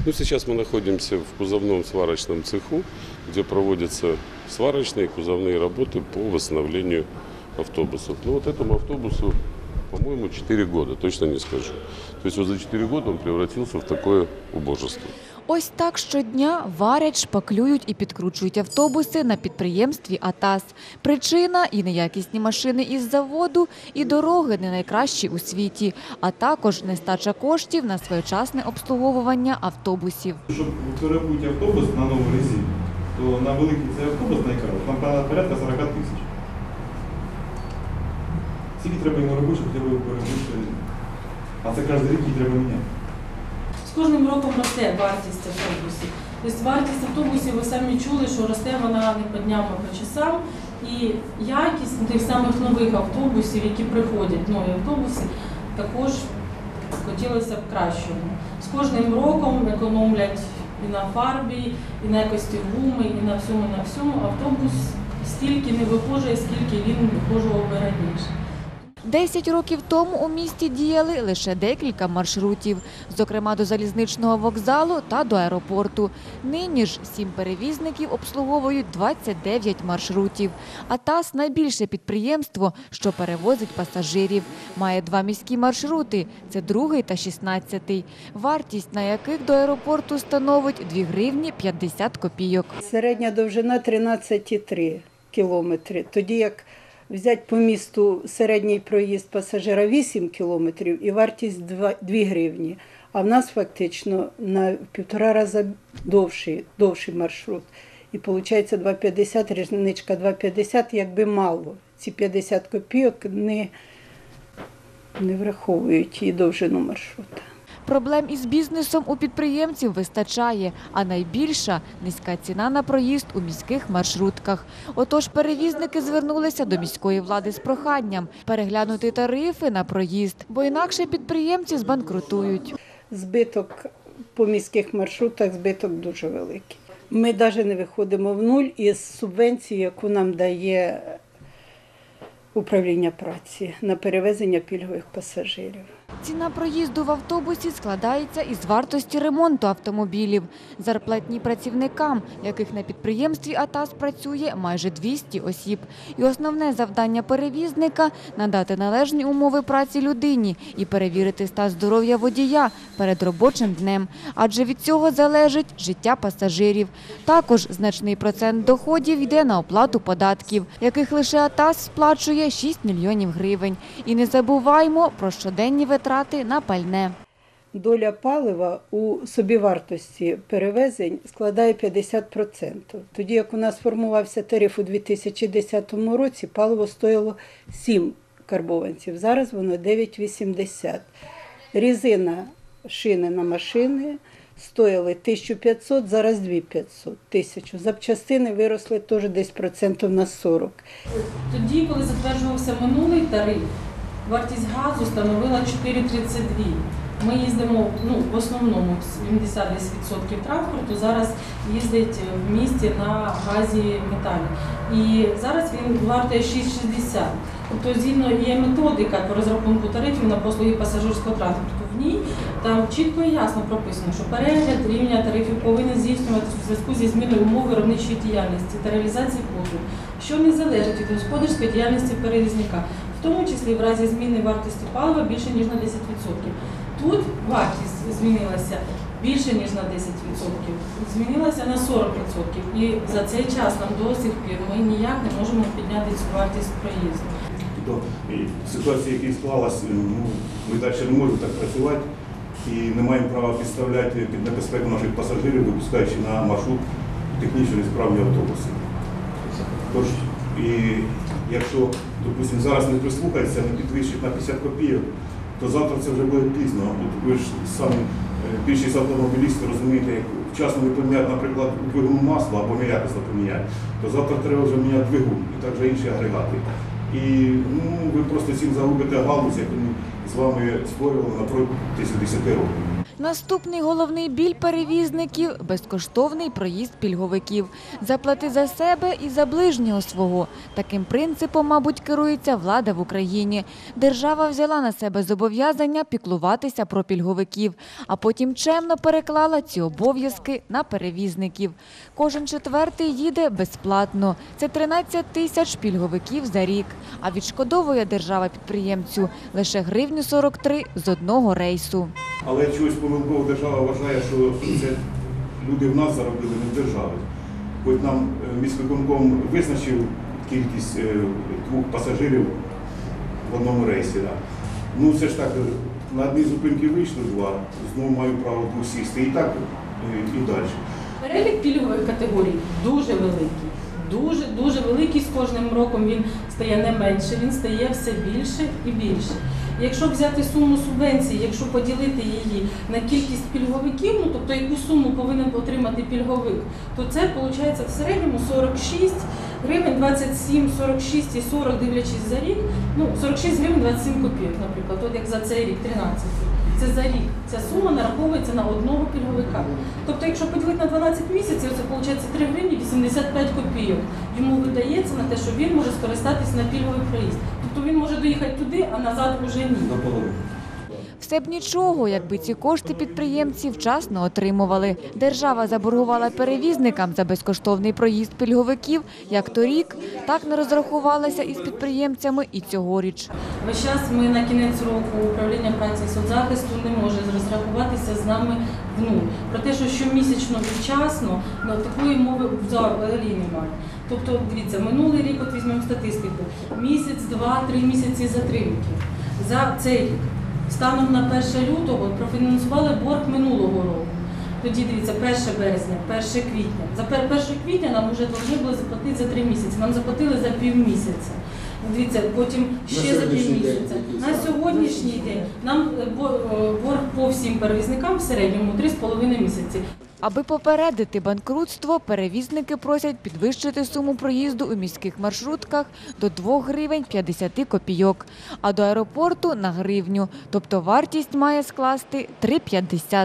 Ну, сейчас мы находимся в кузовном сварочном цеху, где проводятся сварочные и кузовные работы по восстановлению автобусов. Ну, вот этому автобусу, по-моему, 4 года, точно не скажу. То есть вот за 4 года он превратился в такое убожество. Ось так щодня варять, шпаклюють і підкручують автобуси на підприємстві АТАС. Причина – і неякісні машини із заводу, і дороги не найкращі у світі, а також нестача коштів на своєчасне обслуговування автобусів. Щоб перебути автобус на нову резину, то на великий цей автобус найкраще, там порядка 40 тисяч. Скільки треба йому робити, щоб треба перебути резину? А це кожен рік її треба міняти. З кожним роком росте вартість автобусів. Тобто вартість автобусів, ви самі чули, що росте вона не по дням, а по часам. І якість тих самих нових автобусів, які приходять, нові автобуси, також хотілося б кращого. З кожним роком економлять і на фарбі, і на якості гуми, і на всьому. Автобус стільки не виходить, скільки він виходжував би раніше. 10 років тому у місті діяли лише декілька маршрутів, зокрема до залізничного вокзалу та до аеропорту. Нині ж 7 перевізників обслуговують 29 маршрутів. АТАС – найбільше підприємство, що перевозить пасажирів. Має 2 міські маршрути – це 2-й та 16-й, вартість на яких до аеропорту становить 2 гривні 50 копійок. Середня довжина 13,3 кілометри, тоді як взяти по місту середній проїзд пасажира 8 кілометрів і вартість 2 гривні. А в нас фактично на 1,5 рази довший маршрут. І виходить 2,50, різничка 2,50, якби мало. Ці 50 копійок не враховують і довжину маршрута. Проблем із бізнесом у підприємців вистачає, а найбільша – низька ціна на проїзд у міських маршрутках. Отож перевізники звернулися до міської влади з проханням переглянути тарифи на проїзд, бо інакше підприємці збанкрутують. Збиток по міських маршрутах, збиток дуже великий. Ми навіть не виходимо в нуль із субвенції, яку нам дає управління праці на перевезення пільгових пасажирів. Ціна проїзду в автобусі складається із вартості ремонту автомобілів, зарплатні працівникам, яких на підприємстві АТАС працює майже 200 осіб. І основне завдання перевізника – надати належні умови праці людині і перевірити стан здоров'я водія перед робочим днем. Адже від цього залежить життя пасажирів. Також значний процент доходів йде на оплату податків, яких лише АТАС сплачує 6 мільйонів гривень. І не забуваймо про щоденні витрати на пальне. Доля палива у собівартості перевезень складає 50%. Тоді, як у нас формувався тариф у 2010 році, паливо стоїло 7 карбованців, зараз воно 9,80. Резина, шини на машини стоїли 1500, зараз 2500, 1000. Запчастини виросли теж десь процентів на 40. Тоді, коли затверджувався минулий тариф, вартість газу становила 4,32. Ми їздимо, в основному 70% транспорту зараз їздить в місті на газі металі. І зараз він вартує 6,60. Тобто, згідно є методика по розрахунку тарифів на послуги пасажирського транспорту. В ній там чітко і ясно прописано, що перегляд рівня тарифів повинен здійснюватися у зв'язку зі зміною умов виробничої діяльності та реалізації послуг, що не залежить від господарської діяльності перевізника, в тому числі в разі зміни вартості палива більше ніж на 10%. Тут вартість змінилася більше ніж на 10%, змінилася на 40%. І за цей час нам до сих пір ми ніяк не можемо підняти цю вартість проїзду. Тобто ситуація, яка склалась, ми далі не можемо так працювати і не маємо права підставляти під небезпеку наших пасажирів, випускаючи на маршрут технічно несправні автобуси. Тож, і якщо, допустимо, зараз не прислухається, не підвищить на 50 копійок, то завтра це вже буде пізно. От ви ж самі більшість автомобілістів розумієте, як вчасно не поміняти, наприклад, двигун масла або неякісно поміняти, то завтра треба вже міняти двигун і також інші агрегати. І ви просто цим загубите галузь, яку ми з вами створювали на протязі 10 років. Наступний головний біль перевізників – безкоштовний проїзд пільговиків. Заплати за себе і за ближнього свого. Таким принципом, мабуть, керується влада в Україні. Держава взяла на себе зобов'язання піклуватися про пільговиків, а потім чемно переклала ці обов'язки на перевізників. Кожен четвертий їде безплатно. Це 13 тисяч пільговиків за рік. А відшкодовує держава підприємцю лише гривню 43 з одного рейсу. Але чогось помилково держава вважає, що це люди в нас заробили, не в державі. Хоч нам міськвиконком визначив кількість 2 пасажирів в одному рейсі. Да. Ну все ж так, на одній зупинці вийшло 2, знову маю право 2 сісти. І так, і далі. Перелік пільгових категорій дуже великий. Дуже великий, з кожним роком він стає не менше, він стає все більше і більше. Якщо взяти суму субвенції, якщо поділити її на кількість пільговиків, ну тобто яку суму повинен отримати пільговик, то це виходить в середньому 46 гривень 27, 46 і 40, дивлячись за рік, ну 46 гривень 27 копійок, наприклад, от як за цей рік, 13. Це за рік. Ця сума нараховується на одного пільговика. Тобто, якщо поділити на 12 місяців, це виходить 3 гривні 85 копійок. Йому видається на те, що він може скористатись на пільговий проїзд. Тобто він може доїхати туди, а назад уже ні. Все б нічого, якби ці кошти підприємці вчасно отримували. Держава заборгувала перевізникам за безкоштовний проїзд пільговиків як торік, так не розрахувалася із підприємцями і цьогоріч. Весь час ми на кінець року управління праці і соцзахисту не може розрахуватися з нами в нуль. Про те, що щомісячно і вчасно, ну, такої мови взагалі немає. Тобто, дивіться, минулий рік, от візьмемо статистику, місяць, 2-3 місяці затримки. За цей рік. Станом на 1 лютого профінансували борг минулого року. Тоді, дивіться, 1 березня, 1 квітня. За 1 квітня нам вже повинні були заплатити за 3 місяці. Нам заплатили за півмісяця. Дивіться, потім ще за півмісяця. На сьогоднішній день нам борг по всім перевізникам в середньому 3,5 місяці. Аби попередити банкрутство, перевізники просять підвищити суму проїзду у міських маршрутках до 2 гривень 50 копійок, а до аеропорту – на гривню. Тобто вартість має скласти 3,50.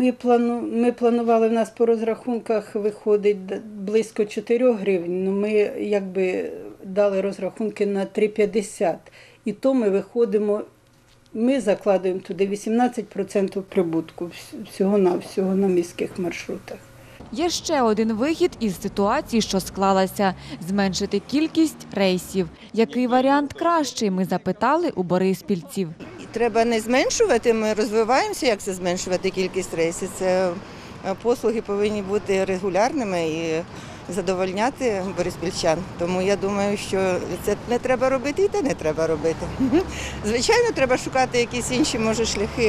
Ми планували, в нас по розрахунках виходить близько 4 гривень, але ми якби дали розрахунки на 3,50. І то ми виходимо, ми закладуємо туди 18% прибутку всього на міських маршрутах. Є ще один вихід із ситуації, що склалася – зменшити кількість рейсів. Який варіант кращий, ми запитали у бориспільців. Треба не зменшувати, ми розвиваємося, як це зменшувати кількість рейсів. Це послуги повинні бути регулярними і задовольняти бориспільчан. Тому я думаю, що це не треба робити і те не треба робити. Звичайно, треба шукати якісь інші, може, шляхи,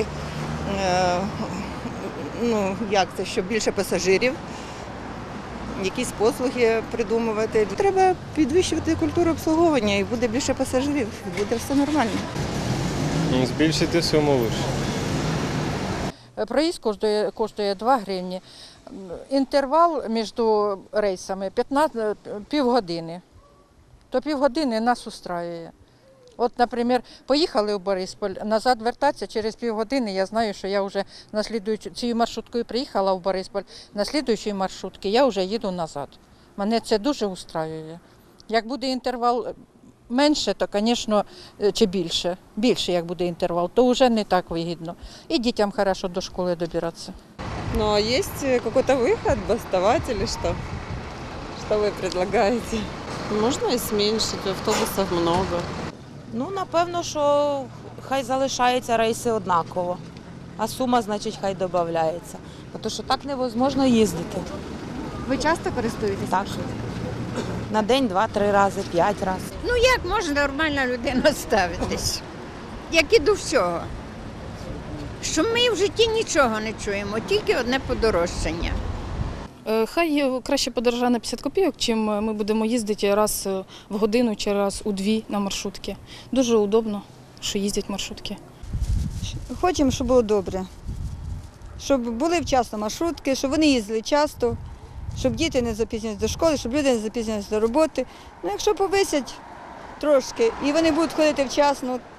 як це, щоб більше пасажирів, якісь послуги придумувати. Треба підвищувати культуру обслуговування і буде більше пасажирів, і буде все нормально. Збільшити суму лише. Проїзд коштує 2 гривні. Інтервал між рейсами півгодини. То півгодини нас устраює. От, наприклад, поїхали в Борисполь, назад вертатися через півгодини, я знаю, що я вже цією маршруткою приїхала в Борисполь, на слідуючій маршрутці я вже їду назад. Мене це дуже устраює. Як буде інтервал менше, то, звісно, чи більше, як буде інтервал, то вже не так вигідно. І дітям добре до школи добиратися. Ну, а есть какой-то выход, бастовать или что? Что вы предлагаете? Можно и зменшити, автобусів много. Ну, напевно, що хай залишаються рейси однаково, а сума, значить, хай додається. Тому що так невозможно їздити. Ви часто користуєтесь? Так. На день 2-3 рази, 5 разів. Ну, як може нормальна людина ставитись? Як і до всього. Що ми в житті нічого не чуємо, тільки одне подорожчання. Хай краще подорожає на 50 копійок, чим ми будемо їздити раз в годину чи раз у 2 на маршрутки. Дуже удобно, що їздять маршрутки. Хочемо, щоб було добре. Щоб були вчасно маршрутки, щоб вони їздили часто, щоб діти не запізнювалися до школи, щоб люди не запізнювалися до роботи. Ну, якщо повисять трошки і вони будуть ходити вчасно,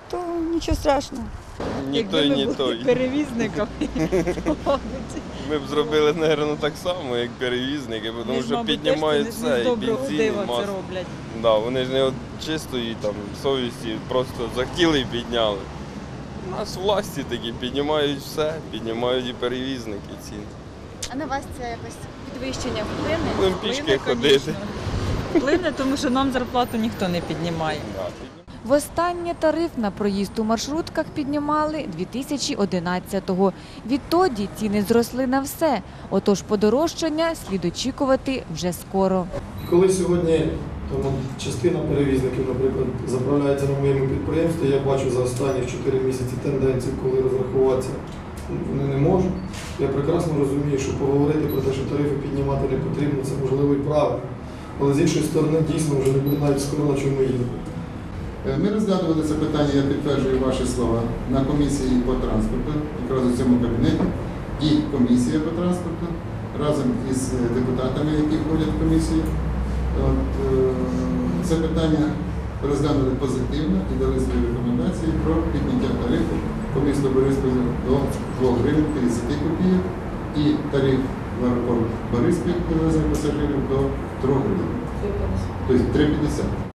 то нічого страшного. Ні той, ні той. Перевізником. Ми б зробили, мабуть, так само, як перевізники, тому що піднімають все, і бензин, і масло. роблять. Да, вони ж не от чистої там, совісті, просто захотіли і підняли. У нас власті такі піднімають все, піднімають і перевізники ціни. А на вас це якось підвищення вплине? Будемо пішки ходити. Вплине, тому що нам зарплату ніхто не піднімає. Востаннє тариф на проїзд у маршрутках піднімали 2011-го. Відтоді ціни зросли на все, отож подорожчання слід очікувати вже скоро. Коли сьогодні частина перевізників, наприклад, заправляється на моєму підприємстві, я бачу за останні 4 місяці тенденцію, коли розрахуватися вони не можуть. Я прекрасно розумію, що поговорити про те, що тарифи піднімати не потрібно, це можливо і правильно. Але з іншої сторони, дійсно, вже не буде навіть скоро на чому їздити. Ми розглядували це питання, я підтверджую ваші слова, на комісії по транспорту, якраз у цьому кабінеті, і комісія по транспорту, разом із депутатами, які входять в комісію. Це питання розглянули позитивно і дали свої рекомендації про підняття тарифу по місту Борисполя до 2 гривень 50 копійок і тариф в аеропорт Бориспіль перевезення пасажирів до 3 гривень. Тобто 3,50.